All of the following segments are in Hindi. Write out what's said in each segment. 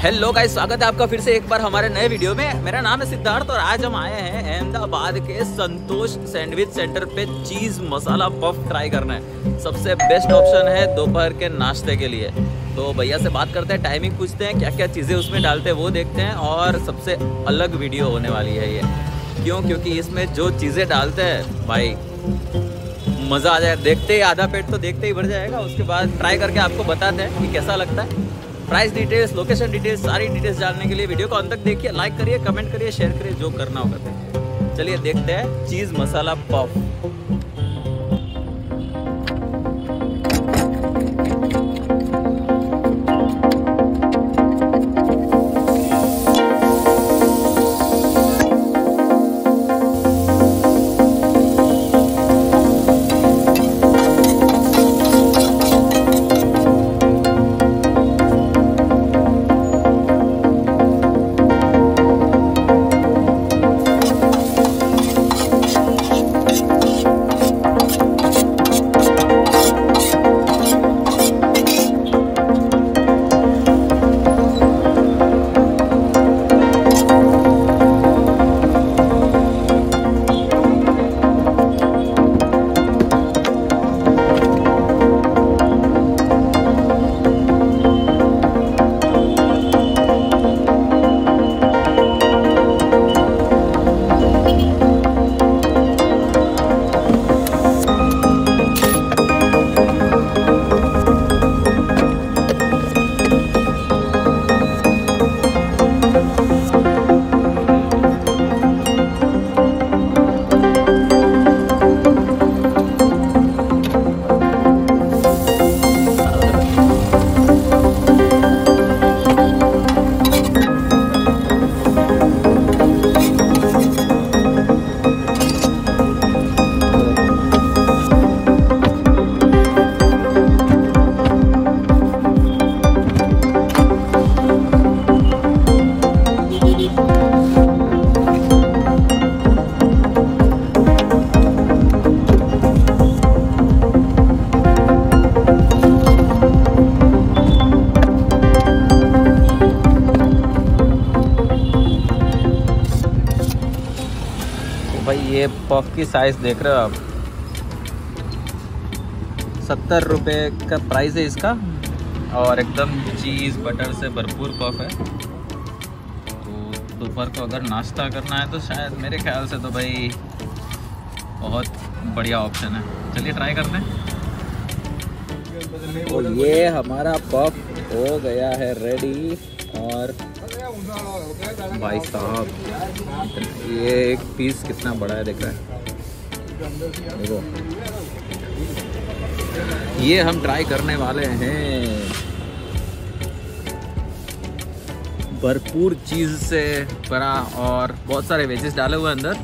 हेलो गाइस, स्वागत है आपका फिर से एक बार हमारे नए वीडियो में। मेरा नाम है सिद्धार्थ और आज हम आए हैं अहमदाबाद के संतोष सैंडविच सेंटर पे चीज मसाला पफ ट्राई करना है। सबसे बेस्ट ऑप्शन है दोपहर के नाश्ते के लिए। तो भैया से बात करते हैं, टाइमिंग पूछते हैं, क्या क्या चीज़ें उसमें डालते हैं वो देखते हैं। और सबसे अलग वीडियो होने वाली है ये, क्योंकि इसमें जो चीज़ें डालते हैं भाई मज़ा आ जाए। देखते ही आधा पेट तो देखते ही भर जाएगा। उसके बाद ट्राई करके आपको बताते हैं कि कैसा लगता है। प्राइस डिटेल्स, लोकेशन डिटेल्स, सारी डिटेल्स जानने के लिए वीडियो को अंत तक देखिए, लाइक करिए, कमेंट करिए, शेयर करिए, जो करना होगा। चलिए देखते हैं चीज़ मसाला पफ। भाई ये पफ की साइज देख रहे हो आप, 70 रुपये का प्राइस है इसका। और एकदम चीज़ बटर से भरपूर पफ है। तो दोपहर को अगर नाश्ता करना है तो शायद मेरे ख्याल से तो भाई बहुत बढ़िया ऑप्शन है। चलिए ट्राई करते हैं। तो ये हमारा पफ हो गया है रेडी। और भाई साहब ये एक पीस कितना बड़ा है, देख रहा है, देखो। ये हम ट्राई करने वाले हैं। भरपूर चीज से भरा और बहुत सारे वेजेस डाले हुए अंदर।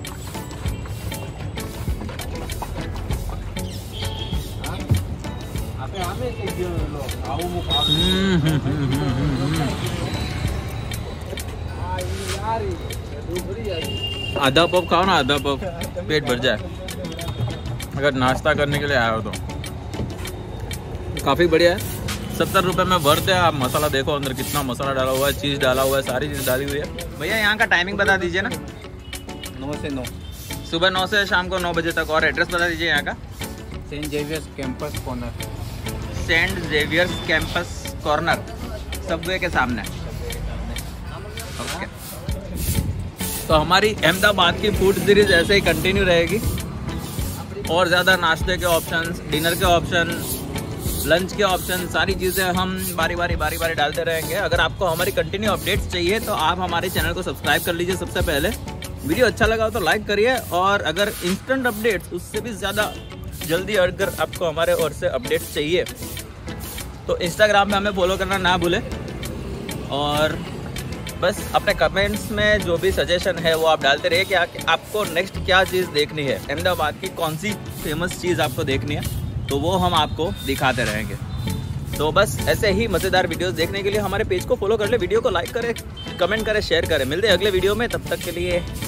आधा पफ खाओ ना, आधा पफ पेट भर जाए अगर नाश्ता करने के लिए आए हो तो। काफ़ी बढ़िया है। 70 रुपये में वर्थ है। आप मसाला देखो अंदर कितना मसाला डाला हुआ है, चीज़ डाला हुआ है, सारी चीज़ डाली हुई है। भैया यहाँ का टाइमिंग बता दीजिए ना। 9 से 9, सुबह 9 से शाम को 9 बजे तक। और एड्रेस बता दीजिए यहाँ का। Saint Xavier's campus corner, Saint Xavier's campus corner, Subway के सामने। ओके, तो हमारी अहमदाबाद की फूड सीरीज ऐसे ही कंटिन्यू रहेगी। और ज़्यादा नाश्ते के ऑप्शंस, डिनर के ऑप्शन, लंच के ऑप्शन, सारी चीज़ें हम बारी बारी डालते रहेंगे। अगर आपको हमारी कंटिन्यू अपडेट्स चाहिए तो आप हमारे चैनल को सब्सक्राइब कर लीजिए सबसे पहले। वीडियो अच्छा लगा हो तो लाइक करिए। और अगर इंस्टेंट अपडेट्स, उससे भी ज़्यादा जल्दी अगर आपको हमारे ओर से अपडेट्स चाहिए तो इंस्टाग्राम पे हमें फॉलो करना ना भूलें। और बस अपने कमेंट्स में जो भी सजेशन है वो आप डालते रहिए कि आपको नेक्स्ट क्या चीज़ देखनी है, अहमदाबाद की कौन सी फेमस चीज़ आपको देखनी है, तो वो हम आपको दिखाते रहेंगे। तो बस ऐसे ही मज़ेदार वीडियोस देखने के लिए हमारे पेज को फॉलो कर ले, वीडियो को लाइक करें, कमेंट करें, शेयर करें। मिलते हैं अगले वीडियो में, तब तक के लिए